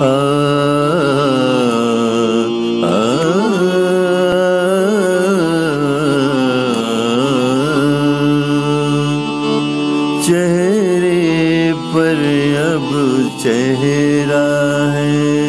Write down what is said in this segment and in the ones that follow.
आ, आ, चेहरे पर अब चेहरा है,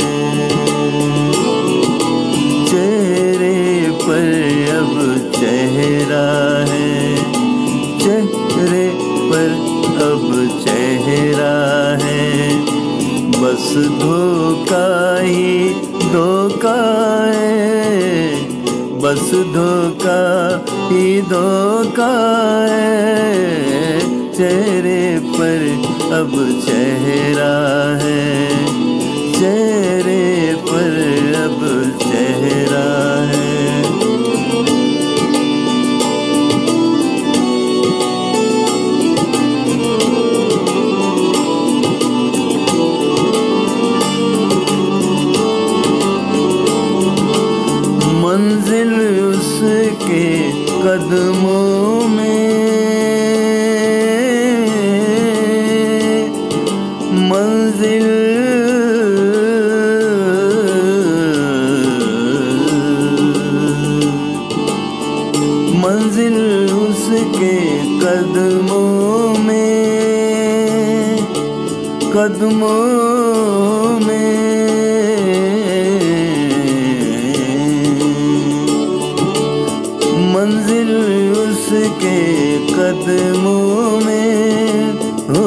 चेहरे पर अब चेहरा है, चेहरे पर अब चेहरा है, बस धोखा ही धोखा है, बस धोखा ही धोखा है, चेहरे पर अब चेहरा है, चेहरे पर अब चेहरा है। मंजिल उसके कदमों में, मंजिल मंजिल उसके कदमों में, कदमों में, मंजिल उसके कदमों में हो,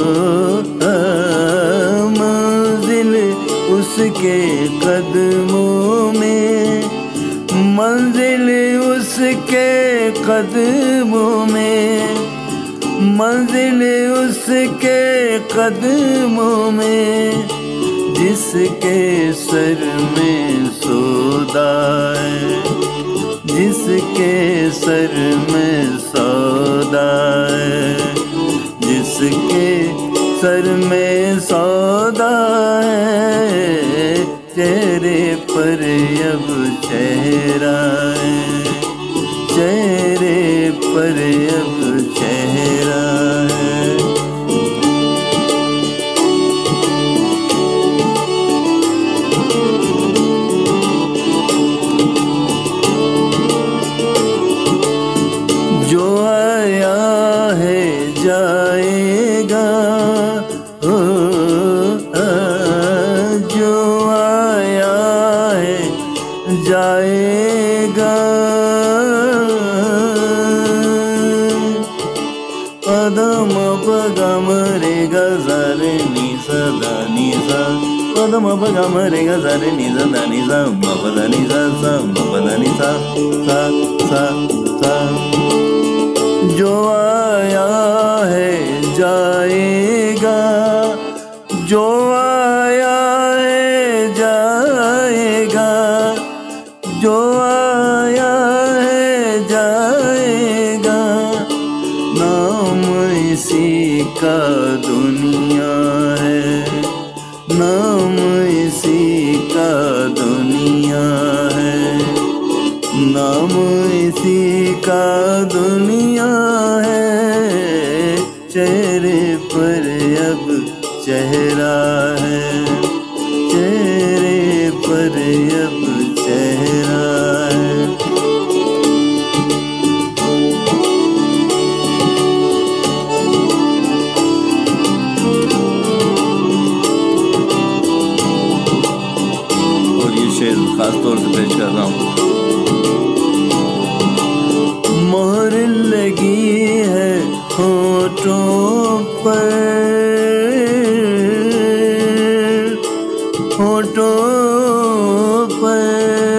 मंजिल उसके कदमों में, मंजिल उसके कदमों में, मंजिल उसके कदमों में, जिसके सर में सौदा है, जिसके सर में सौदा है, जिसके सर में सौदा है, चेहरे पर अब चेहरा है, चेहरे पर अब चेहरा है। जो आया है जाएगा, हो, जो आया है जाएगा, पदम पगम रे गजारे नि सदा नि सा, पदम पगम रे गजारे नि सदा नि सा, मपदा नि सा सा, मपदा नि सा सा सा सा। जो आया है जाएगा, जो आया है जाएगा, जो आया है जाएगा, नाम इसी का दुनिया है, नाम इसी का दुनिया है, नाम इसी का दुनिया है, चेहरे पर अब चेहरा है, चेहरे पर अब चेहरा है। और ये शेर खास तौर से पेश कर रहा हूँ। मोहर लगी है होठों पर, होठों पर,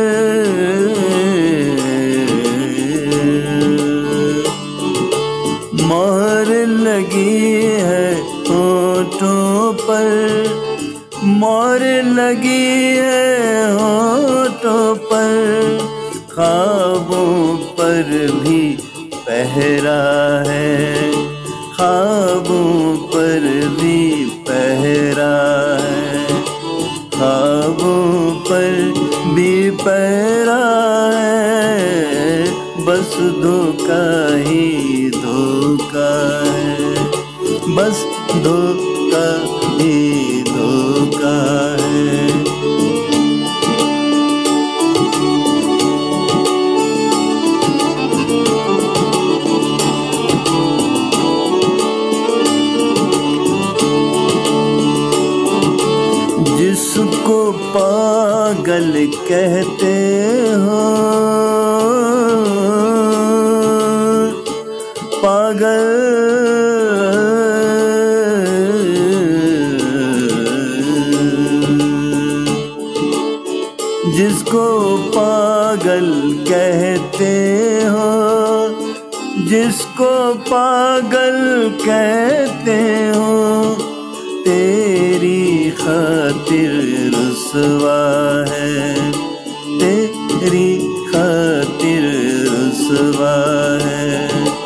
मोहर लगी है होठों पर, मोहर लगी है होठों पर, ख्वाबों पर भी पहरा है, ख्वाबों पर भी पहरा है, ख्वाबों पर भी पहरा है, बस धोखा ही धोखा है, बस धोखा ही धोखा है। जिसको पागल कहते हो, पागल जिसको पागल कहते हो, जिसको पागल कहते हो, तेरी खातिर रुसवा है, तेरी खातिर रुसवा है,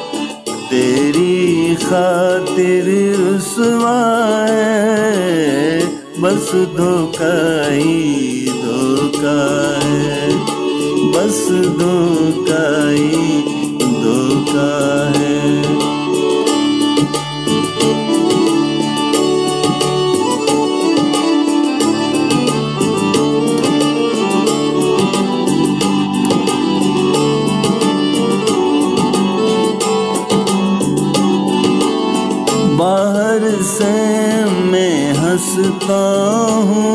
तेरी खातिर रुसवा है, बस धोखा ही धोखा है, बस धोखा ही धोखा है। बाहर से मैं हंसता हूँ,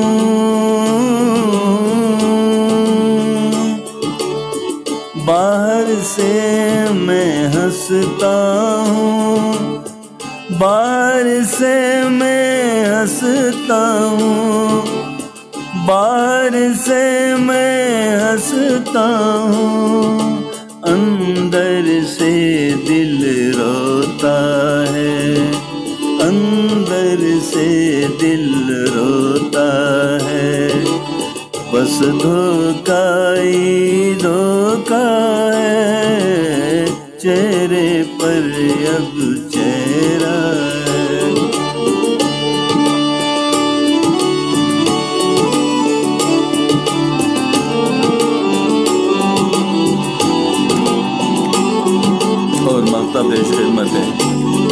बाहर से मैं हंसता हूँ, बाहर से मैं हंसता हूँ, बाहर से मैं हंसता हूँ, अंदर से दिल रोता है, अंदर से दिल रोता है, बस धोखा ही धोखा है, चेहरे पर अब चेहरा है। और ममता पेश खिदमत है।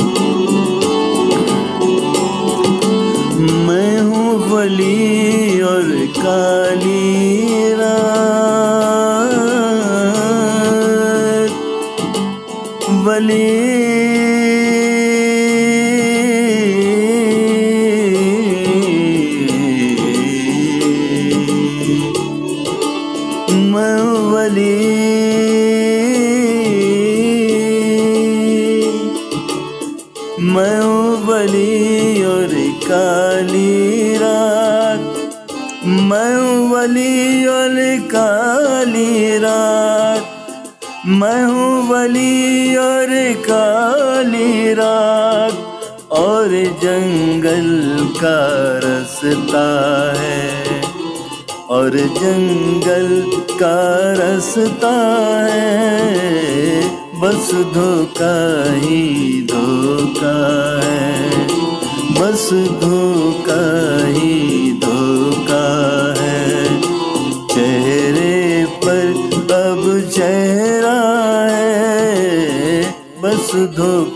मैं हूँ वली और काली रात, वली मैं वली, मैं वली और काली रात, मैं वली और काली रात, मैं हूँ वली और काली रात, और जंगल का रास्ता है, और जंगल का रास्ता है, बस धोखा ही धोखा है, बस धोखा ही धोखा है, चेहरे पर अब चेहरा है, बस धोखा